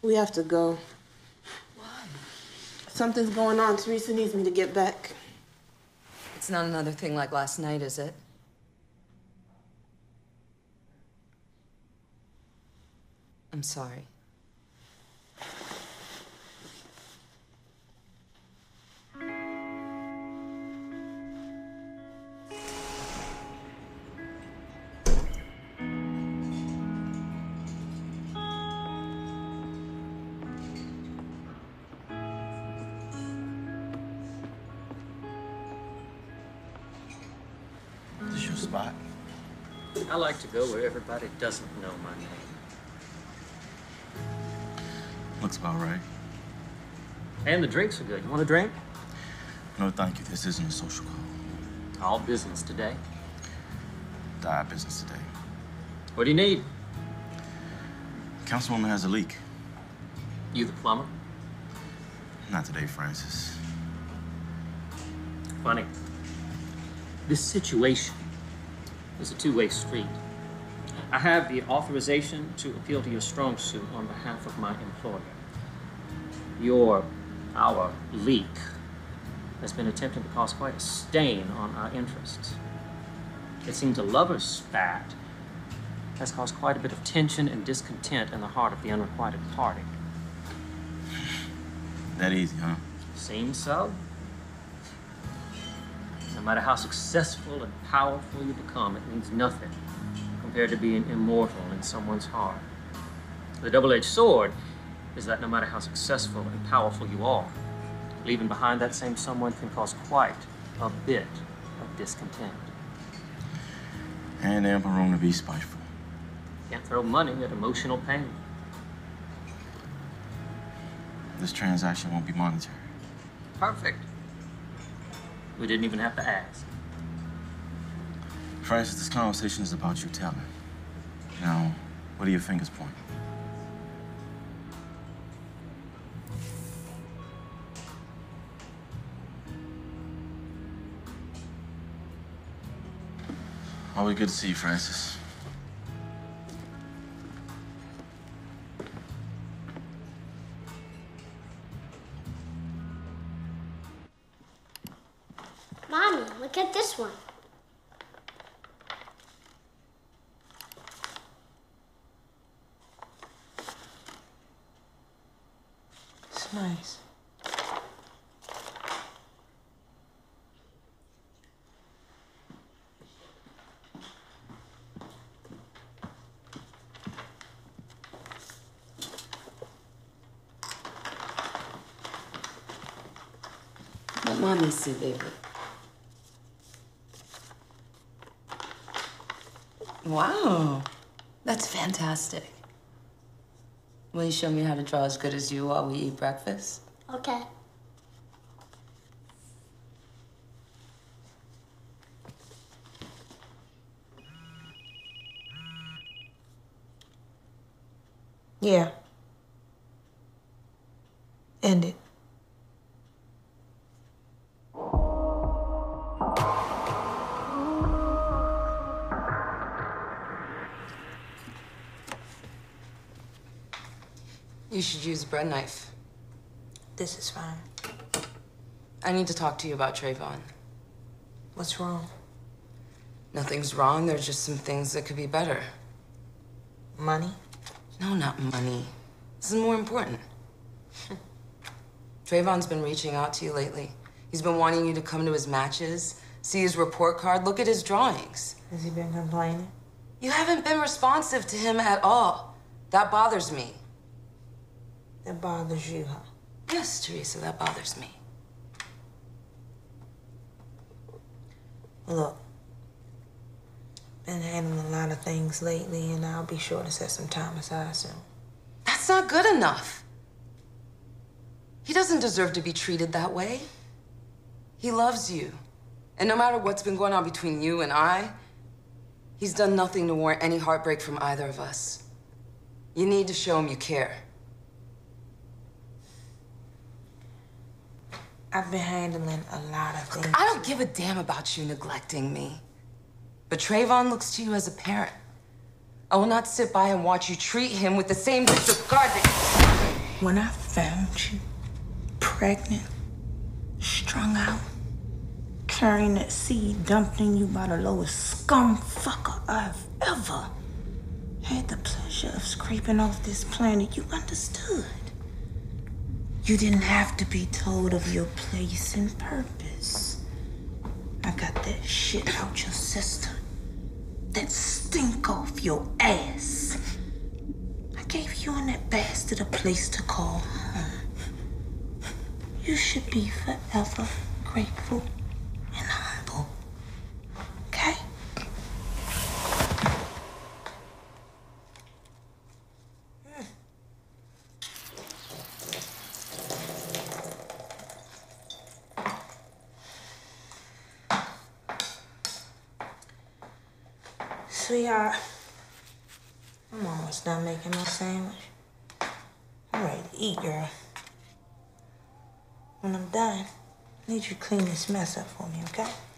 We have to go. Why? Something's going on. Theresa needs me to get back. It's not another thing like last night, is it? I'm sorry. This your spot? I like to go where everybody doesn't know my name. Looks about right. And the drinks are good. You want a drink? No, thank you. This isn't a social call. All business today. Dire business today. What do you need? Councilwoman has a leak. You the plumber? Not today, Francis. Funny. This situation is a two-way street. I have the authorization to appeal to your strong suit on behalf of my employer. Our leak has been attempting to cause quite a stain on our interests. It seems a lover's spat has caused quite a bit of tension and discontent in the heart of the unrequited party. That easy, huh? Seems so. No matter how successful and powerful you become, it means nothing compared to being immortal in someone's heart. The double-edged sword is that no matter how successful and powerful you are, leaving behind that same someone can cause quite a bit of discontent. And ample room to be spiteful. Can't throw money at emotional pain. This transaction won't be monetary. Perfect. We didn't even have to ask. Francis, this conversation is about you telling. Now, what do your fingers point? Always good to see you, Francis. Mommy, look at this one. It's nice. Let Mommy see, baby. Wow, that's fantastic. Will you show me how to draw as good as you while we eat breakfast? Okay. Yeah. End it. You should use a bread knife. This is fine. I need to talk to you about Trayvon. What's wrong? Nothing's wrong. There's just some things that could be better. Money? No, not money. This is more important. Trayvon's been reaching out to you lately. He's been wanting you to come to his matches, see his report card, look at his drawings. Has he been complaining? You haven't been responsive to him at all. That bothers me. That bothers you, huh? Yes, Theresa, that bothers me. Look, been handling a lot of things lately, and I'll be sure to set some time aside soon. That's not good enough. He doesn't deserve to be treated that way. He loves you. And no matter what's been going on between you and I, he's done nothing to warrant any heartbreak from either of us. You need to show him you care. I've been handling a lot of things. I don't give a damn about you neglecting me. But Trayvon looks to you as a parent. I will not sit by and watch you treat him with the same disregard that when I found you pregnant, strung out, carrying that seed dumped in you by the lowest scum fucker I've ever had the pleasure of scraping off this planet, you understood. You didn't have to be told of your place and purpose. I got that shit out your system. That stink off your ass. I gave you and that bastard a place to call home. You should be forever grateful and humble. Okay? Sweetheart, I'm almost done making my sandwich. I'm ready to eat, girl. When I'm done, I need you to clean this mess up for me, okay?